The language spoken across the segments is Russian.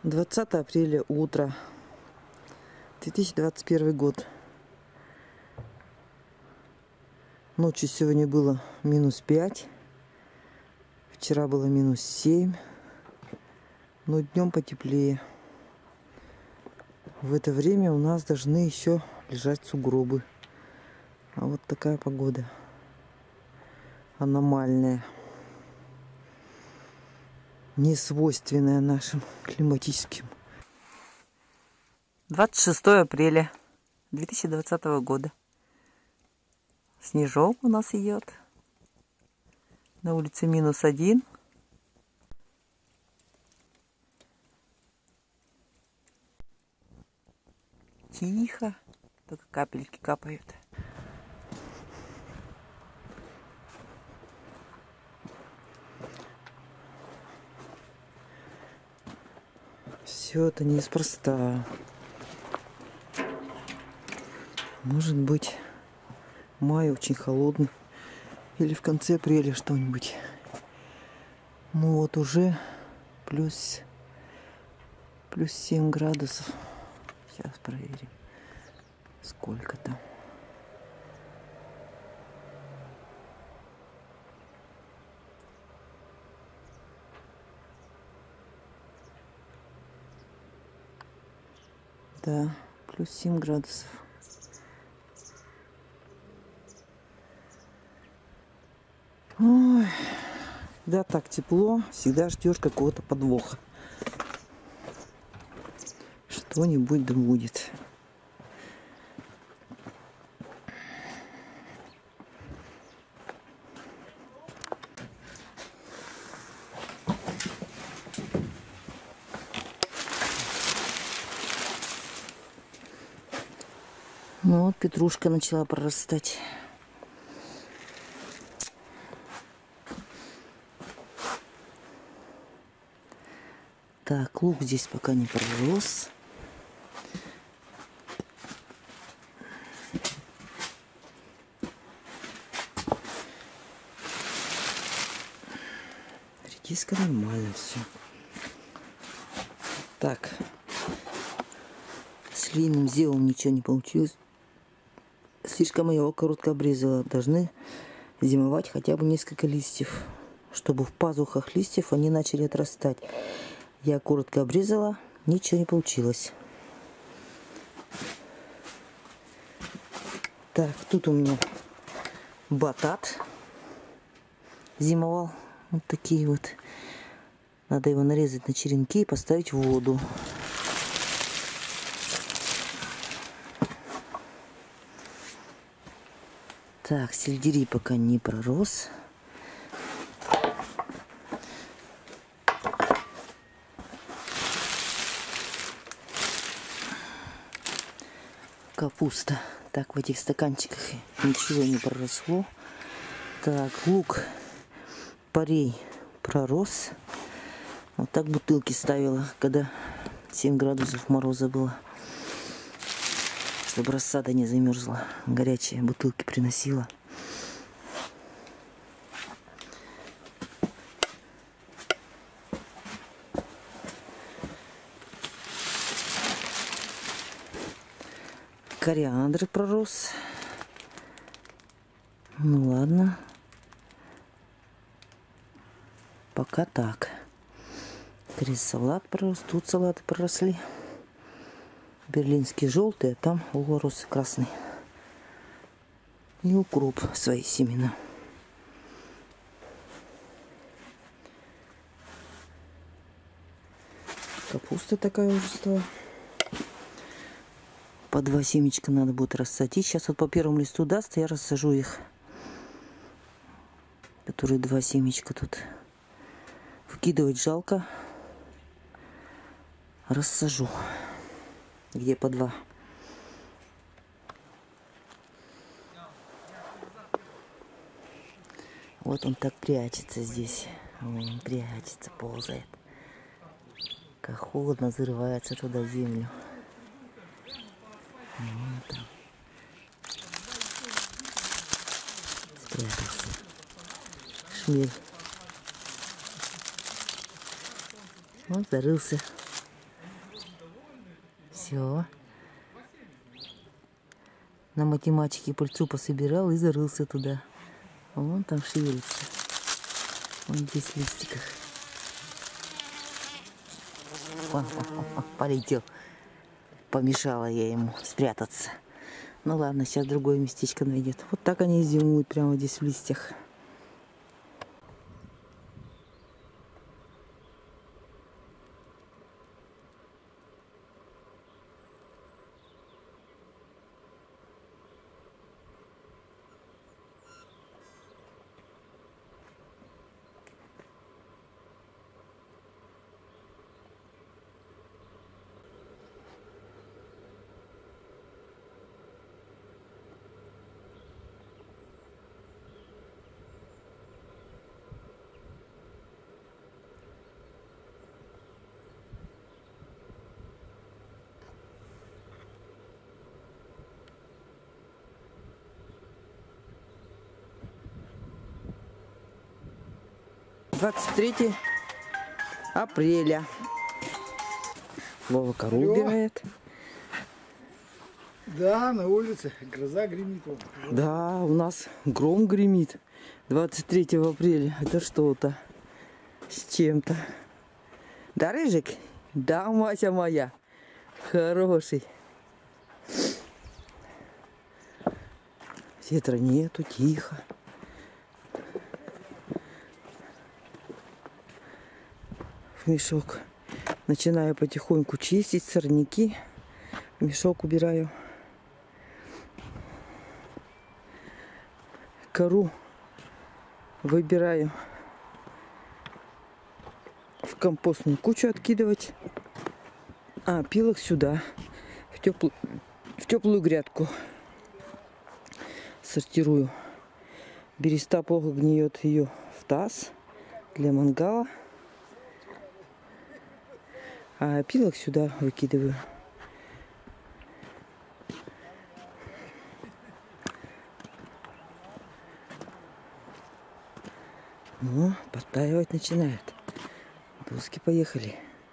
20 апреля, утро, 2021 год. Ночью сегодня было -5, вчера было -7, но днем потеплее. В это время у нас должны еще лежать сугробы. А вот такая погода аномальная, не свойственная нашим климатическим. 26 апреля 2020 года. Снежок у нас идет. На улице -1. Тихо, только капельки капают. Все это неспроста. Может быть, май очень холодный. Или в конце апреля что-нибудь. Ну вот уже плюс 7 градусов. Сейчас проверим, сколько там. Да, плюс 7 градусов. Ой, да, так тепло, всегда ждешь какого-то подвоха. Что-нибудь да будет. Ну вот петрушка начала прорастать. Так, лук здесь пока не пророс. Редиска нормально все. Так, с львиным зевом ничего не получилось. Слишком я его коротко обрезала. Должны зимовать хотя бы несколько листьев, чтобы в пазухах листьев они начали отрастать. Я коротко обрезала, ничего не получилось. Так, тут у меня батат зимовал. Вот такие вот. Надо его нарезать на черенки и поставить в воду. Так, сельдерей пока не пророс. Капуста. Так, в этих стаканчиках ничего не проросло. Так, лук порей пророс. Вот так бутылки ставила, когда 7 градусов мороза было. Чтобы рассада не замерзла. Горячие бутылки приносила. Кориандр пророс. Ну ладно. Пока так. Салат пророс. Тут салаты проросли. Берлинский желтый, а там улорос красный. И укроп свои семена. Капуста такая уже стала. По 2 семечка надо будет рассадить. Сейчас вот по первому листу даст, я рассажу их. Которые 2 семечка тут. Вкидывать жалко. Рассажу. Где по 2. Вот он так прячется здесь. Он прячется, ползает. Как холодно, зарывается туда в землю. Вот там. Спрятался. Шмель. Вот зарылся. Все. На математике пыльцу пособирал и зарылся туда. Вон там шевелится. Вон здесь в листиках. Полетел. Помешала я ему спрятаться. Ну ладно, сейчас другое местечко найдет. Вот так они и зимуют прямо здесь в листьях. «23 апреля». Вова кору убирает. Да, на улице гроза гремит. Да, у нас гром гремит 23 апреля. Это что-то с чем-то. Да, Рыжик? Да, Мася моя. Хороший. Ветра нету, тихо. В мешок начинаю потихоньку чистить сорняки. В мешок убираю. Кору выбираю в компостную кучу откидывать, а пилок сюда, в теплую грядку сортирую. Береста плохо гниет, ее в таз для мангала, а пилок сюда выкидываю. Ну, подтаивать начинает. Доски поехали.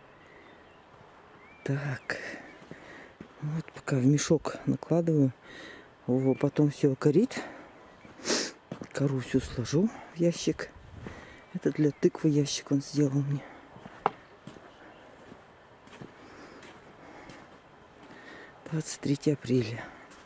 Так. Вот пока в мешок накладываю. Его потом все корить. Кору всю сложу в ящик. Это для тыквы ящик он сделал мне. «23 апреля».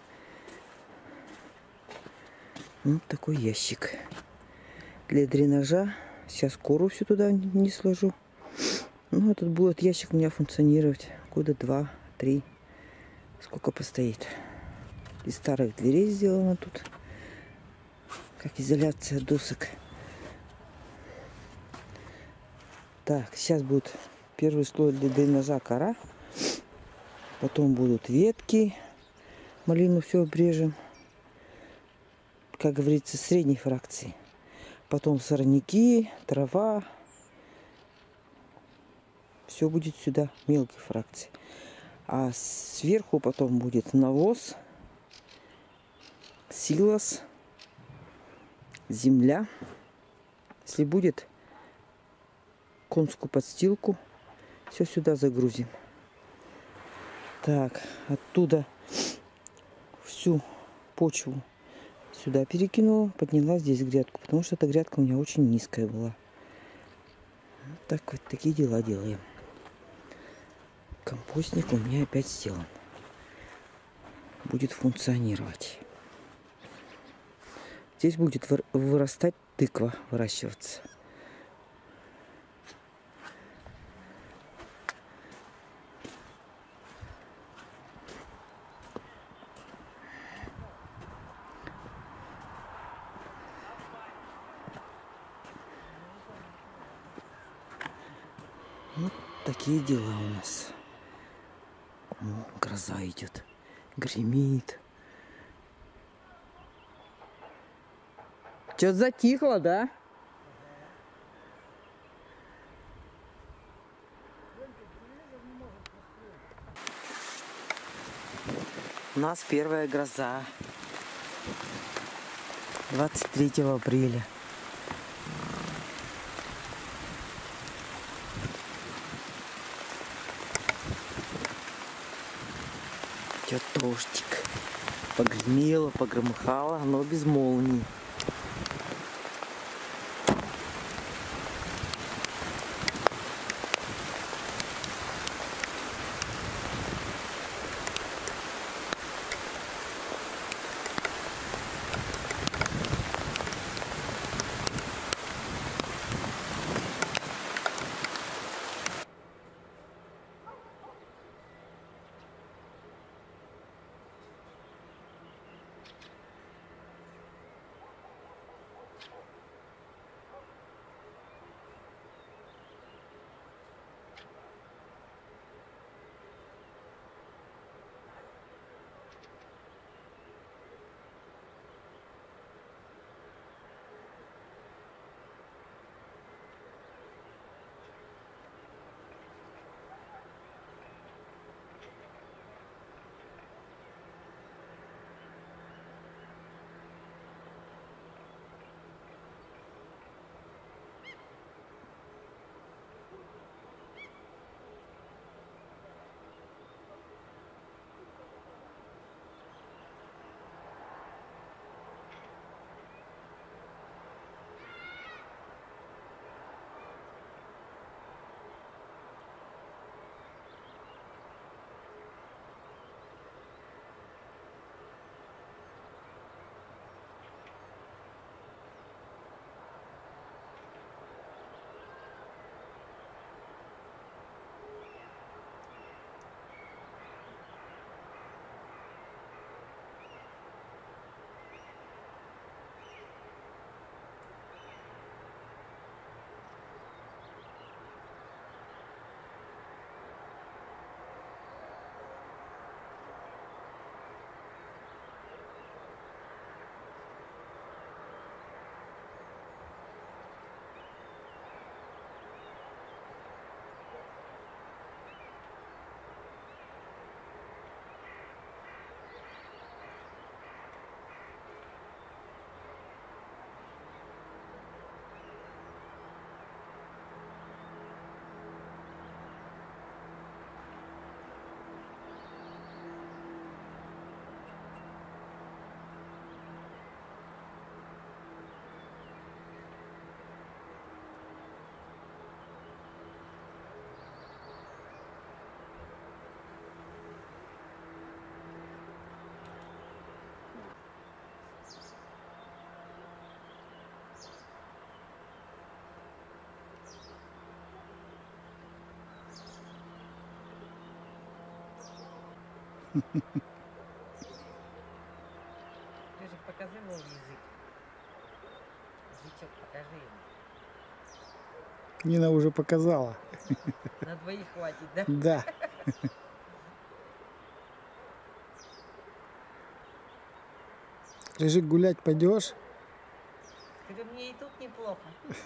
Вот такой ящик. Для дренажа. Сейчас кору всю туда не сложу. Ну, этот будет ящик у меня функционировать года 2-3. Сколько постоит. Из старых дверей сделано тут. Как изоляция досок. Так, сейчас будет первый слой для дренажа кора. Потом будут ветки. Малину все обрежем. Как говорится, средней фракции. Потом сорняки, трава. Все будет сюда мелкой фракции. А сверху потом будет навоз, силос, земля. Если будет, конскую подстилку. Все сюда загрузим. Так, оттуда всю почву сюда перекинула, подняла здесь грядку, потому что эта грядка у меня очень низкая была. Вот так вот такие дела делаем. Компостник у меня опять сделан. Будет функционировать. Здесь будет вырастать тыква, выращиваться. Вот такие дела у нас. Ну, гроза идет. Гремит. Что-то затихло, да? У нас первая гроза. 23 апреля. идет дождик. Погремело, погромыхало, но без молний. Рыжик, покажи его язык. Язычок покажи ему. Нина уже показала. На двоих хватит, да? Да. Рыжик, гулять пойдешь? Скажи, мне и тут неплохо.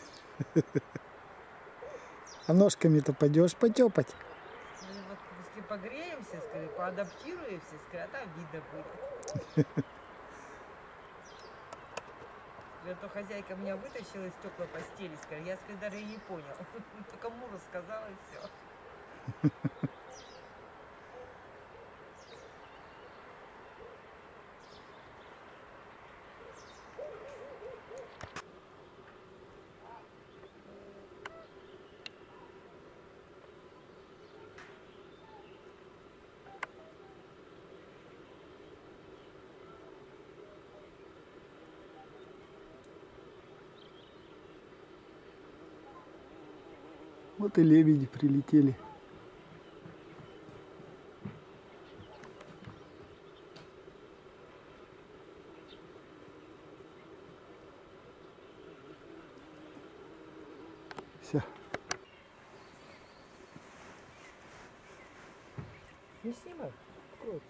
А ножками-то пойдешь потепать? Ну, вот, если погреемся, скажи, поадаптируемся, скажи, а там видно будет. Зато хозяйка меня вытащила из теплой постели, скажи, я, скажи, даже и не понял. Только Мура сказала и все. Вот и лебеди прилетели. Все. Не снимай, откроется.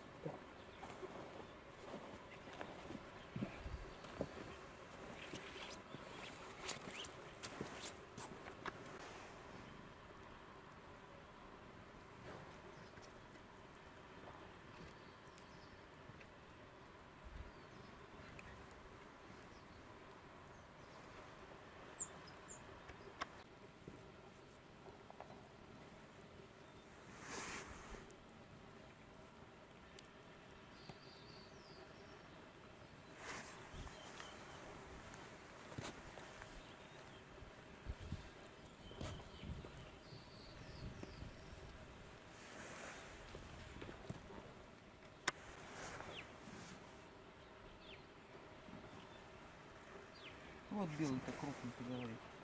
вот белый-то крупный, ты говоришь?